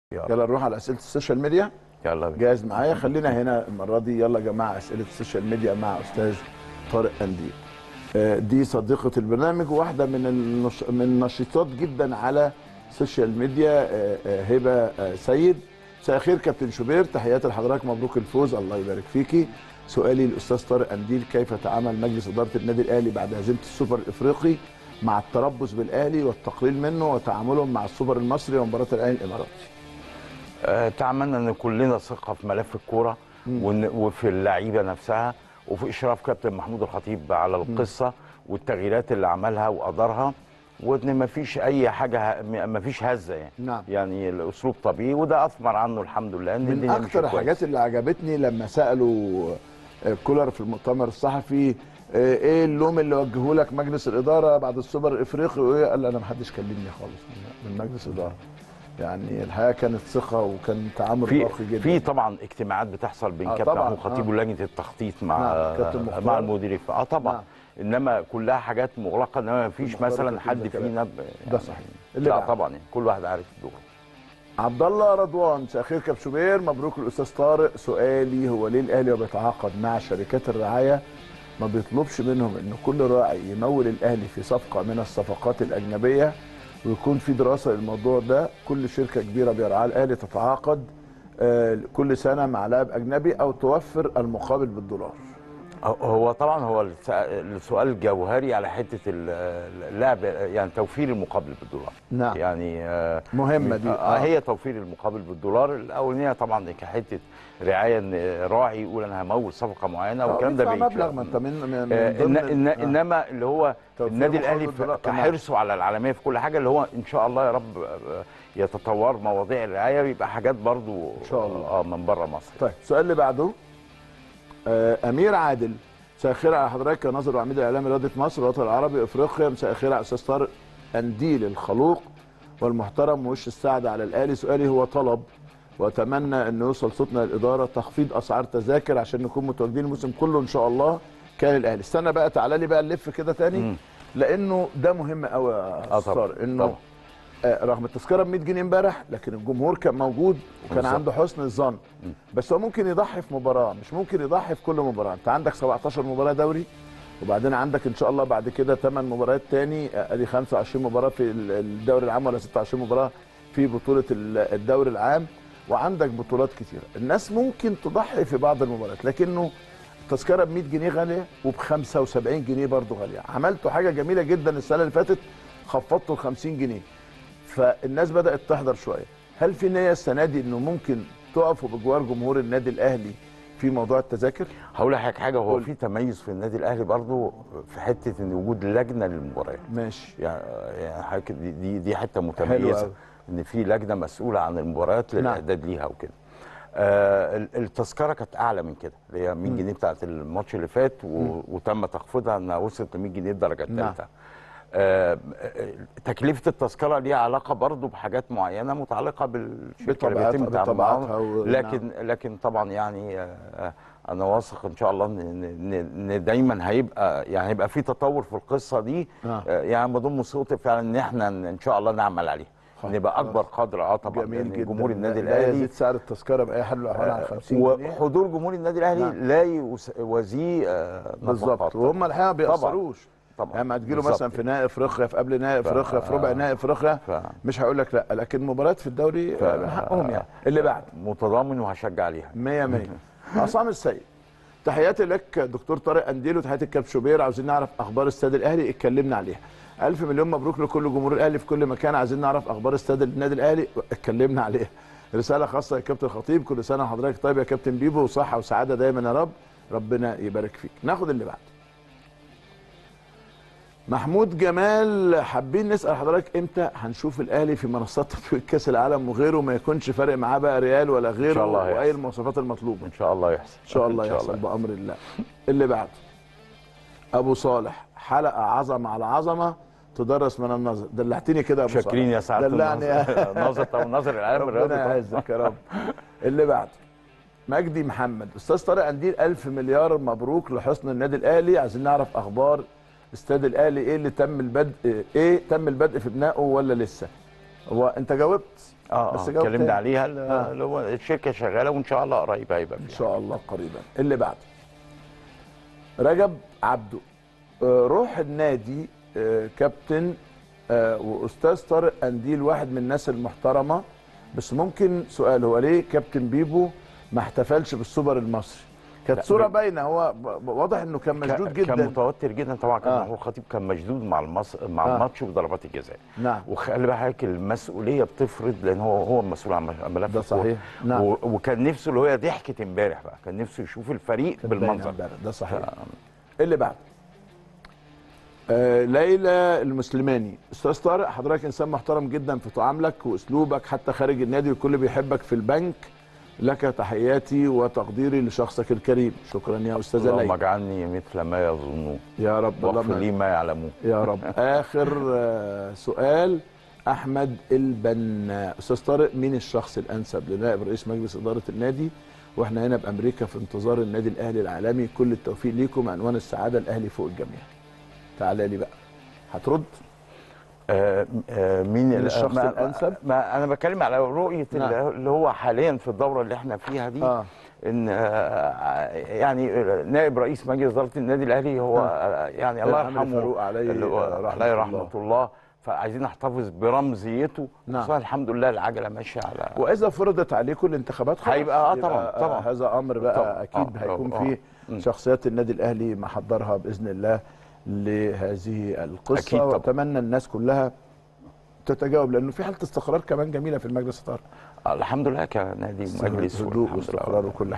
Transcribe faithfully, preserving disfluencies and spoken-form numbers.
يلا, يلا نروح على اسئله السوشيال ميديا. يلا بينا. جاهز معايا؟ خلينا هنا المره دي. يلا يا جماعه، اسئله السوشيال ميديا مع استاذ طارق قنديل. آه، دي صديقه البرنامج وواحده من النش... من النشيطات جدا على السوشيال ميديا. آه، آه، هبه آه، سيد. مساء الخير كابتن شوبير، تحياتي لحضرتك، مبروك الفوز، الله يبارك فيكي. سؤالي للاستاذ طارق قنديل، كيف تعامل مجلس اداره النادي الاهلي بعد هزيمه السوبر الافريقي مع التربص بالاهلي والتقليل منه وتعاملهم مع السوبر المصري ومباراه الاهلي الاماراتي؟ آه، تعملنا ان كلنا ثقه في ملف الكوره وفي اللعيبه نفسها وفي اشراف كابتن محمود الخطيب على القصه والتغييرات اللي عملها وادارها، وان ما فيش اي حاجه، ما فيش هزه يعني. نعم. يعني الاسلوب طبيعي وده اثمر عنه الحمد لله. ان من اكتر الحاجات اللي عجبتني لما سالوا كولر في المؤتمر الصحفي ايه اللوم اللي وجهه لك مجلس الاداره بعد السوبر الافريقي، وايه قال انا ما حدش كلمني خالص من مجلس الاداره. يعني الحقيقه كانت ثقه وكان تعامل راقي جدا. في طبعا اجتماعات بتحصل بين آه كابتن محمود الخطيب آه. ولجنه التخطيط مع نعم. مع المدير. اه طبعا. نعم. انما كلها حاجات مغلقه، انما ما فيش مثلا حد فينا يعني ده صحيح. لا طبعا يعني كل واحد عارف دوره. عبد الله رضوان، مساء الخير كابتن شوبير، مبروك الاستاذ طارق. سؤالي هو ليه الاهلي وبيتعاقد مع شركات الرعايه ما بيطلبش منهم ان كل راعي يمول الاهلي في صفقه من الصفقات الاجنبيه، ويكون في دراسه للموضوع ده؟ كل شركه كبيره بيرعاها الاهلي تتعاقد كل سنه مع لاعب اجنبي او توفر المقابل بالدولار. هو طبعا هو السؤال جوهري على حته اللعب، يعني توفير المقابل بالدولار. نعم. يعني مهمه دي. آه. هي توفير المقابل بالدولار الاولانيه طبعا كحته رعايه، ان راعي يقول انا همول صفقه معينه والكلام ده بيدفع مبلغ، ما انت من, من آه ضمن إن آه. انما اللي هو النادي الاهلي كحرصه على العالميه في كل حاجه، اللي هو ان شاء الله يا رب يتطور مواضيع الرعايه ويبقى حاجات برضو ان شاء الله اه من بره مصر. طيب السؤال اللي بعده. آه امير عادل، مساء الخير على حضرتك يا ناظر وعميد الاعلام رياضه مصر والوطن العربي افريقيا. مساء الخير على استاذ طارق قنديل الخلوق والمحترم ووش السعد على الاهلي. سؤالي هو طلب واتمنى ان يوصل صوتنا للاداره، تخفيض اسعار تذاكر عشان نكون متواجدين الموسم كله ان شاء الله. كان الاهلي استنى بقى، تعالى لي بقى نلف كده تاني. مم. لانه ده مهم قوي يا استاذ طارق، انه آه رغم التذكره ب مية جنيه امبارح لكن الجمهور كان موجود وكان بالزبط. عنده حسن الظن. بس هو ممكن يضحي في مباراه، مش ممكن يضحي في كل مباراه. انت عندك سبعتاشر مباراه دوري، وبعدين عندك ان شاء الله بعد كده ثمان مباريات تاني، ادي خمسة وعشرين مباراه في الدوري العام ولا ستة وعشرين مباراه في بطوله الدوري العام، وعندك بطولات كتيره. الناس ممكن تضحي في بعض المباريات، لكنه التذكره ب مية جنيه غاليه وب خمسة وسبعين جنيه برضه غاليه. عملتوا حاجه جميله جدا السنه اللي فاتت، خفضتوا ل خمسين جنيه، فالناس بدات تحضر شويه. هل في نيه السنه دي انه ممكن تقفوا بجوار جمهور النادي الاهلي في موضوع التذاكر؟ هقول لحضرتك حاجه، هو في تميز في النادي الاهلي برضو في حته ان وجود لجنه للمباريات. ماشي. يعني يعني دي دي, دي حته متميزه، ان في لجنه مسؤوله عن المباريات للاعداد ليها وكده. آه التذكره كانت اعلى من كده، اللي هي مية جنيه بتاعت الماتش اللي فات، وتم تخفيضها انها وصلت ل مية جنيه الدرجه الثالثه. آه تكلفه التذكره ليها علاقه برضو بحاجات معينه متعلقه بالشركه اللي بيتم بطبيعتها، لكن لكن طبعا يعني آه انا واثق ان شاء الله ان ان دايما هيبقى يعني هيبقى في تطور في القصه دي. آه. آه يعني بضم صوتي فعلا ان احنا ان شاء الله نعمل عليه، نبقى اكبر قدر. اه طبعا جميل جدا. جمهور النادي الاهلي لا يزيد سعر التذكره باي حال من الاحوال عن خمسين جنيه، وحضور جمهور النادي الاهلي نعم. لا يوازيه آه بالظبط. وهم الحقيقه ما بيأثروش طبعا لما تجيله مثلا في نهائي افريقيا، في قبل نهائي افريقيا، في ربع نهائي افريقيا، ف... مش هقول لك لا، لكن مباريات في الدوري من حقهم يعني. اللي بعد متضامن وهشجع عليها مية مية. عصام السيد، تحياتي لك دكتور طارق قنديل وتحياتي الكابتن شوبير. عاوزين نعرف اخبار استاد الاهلي، اتكلمنا عليها. الف مليون مبروك لكل جمهور الاهلي في كل مكان. عايزين نعرف اخبار استاد النادي الاهلي، اتكلمنا عليها. رساله خاصه يا كابتن الخطيب، كل سنه وحضرتك طيب يا كابتن بيبو، وصحه وسعاده دايما يا رب، ربنا يبارك فيك. ناخد اللي بعده. محمود جمال، حابين نسال حضرتك امتى هنشوف الاهلي في منصات تتويج كاس العالم وغيره، ما يكونش فارق معاه بقى ريال ولا غيره، إن شاء الله واي المواصفات المطلوبه. ان شاء الله يحصل ان شاء الله يحصل بامر الله. اللي بعده ابو صالح، حلقه عظمه على عظمه تدرس من النظر. دلعتني كده يا ابو صالح. شاكرين يا سعاده النظر. ناظر طب ناظر العالم الرياضي، ربنا يعزك يا رب. اللي بعده مجدي محمد، استاذ طارق قنديل، الف مليار مبروك لحسن النادي الاهلي. عايزين نعرف اخبار استاد الاهلي، ايه اللي تم البدء، ايه تم البدء في بنائه ولا لسه؟ هو انت جاوبت اه بس اه جاوبت اتكلمنا تاني. عليها آه. اللي هو الشركه شغاله وان شاء الله قريب هيبقى ان فيها. شاء الله قريبا. اللي بعده رجب عبده، آه، روح النادي، آه، كابتن آه، واستاذ طارق قنديل واحد من الناس المحترمه، بس ممكن سؤال، هو ليه كابتن بيبو ما احتفلش بالسوبر المصري؟ كانت صوره باينه، هو ب- واضح انه كان مشدود جدا، كان متوتر جدا طبعا. كان آه. محمود الخطيب كان مشدود مع المص... مع آه. الماتش وضربات الجزاء. نعم. وخلي بالك المسؤوليه بتفرض، لان هو هو المسؤول عن ملف ده الكورة. صحيح. نعم. و... وكان نفسه اللي هي ضحكت امبارح بقى، كان نفسه يشوف الفريق بالمنظر ده. ده صحيح. ف... اللي بعده آه ليلى المسلماني، استاذ طارق حضرتك انسان محترم جدا في تعاملك واسلوبك حتى خارج النادي، والكل بيحبك في البنك، لك تحياتي وتقديري لشخصك الكريم. شكرا يا استاذه ليلى. اللهم اجعلني مثل ما يظنون يا رب. واغفر لي ما يعلمون يا رب. اخر آه سؤال احمد البنا، استاذ طارق مين الشخص الانسب لنائب رئيس مجلس اداره النادي؟ واحنا هنا بامريكا في انتظار النادي الاهلي العالمي، كل التوفيق ليكم، عنوان السعاده الاهلي فوق الجميع. تعالى لي بقى هترد. آه آه مين الشخص ما الانسب؟ ما انا بتكلم على رؤيه نعم. اللي هو حاليا في الدوره اللي احنا فيها دي. آه. ان آه يعني نائب رئيس مجلس اداره النادي الاهلي هو آه يعني الله يرحمه، عليه رحمه, عليه رحمه الله. الله، فعايزين نحتفظ برمزيته. نعم. الحمد لله العجله ماشيه على، واذا فرضت عليكم الانتخابات خلاص هيبقى اه طبعا طبعا هذا امر بقى طبعًا. اكيد آه. هيكون آه. فيه آه. شخصيات النادي الاهلي محضرها باذن الله لهذه القصه، واتمنى الناس كلها تتجاوب، لانه في حاله استقرار كمان جميله في المجلس الاداره. الحمد لله كنادي مجلس هدوء واستقرار وكل حاجه.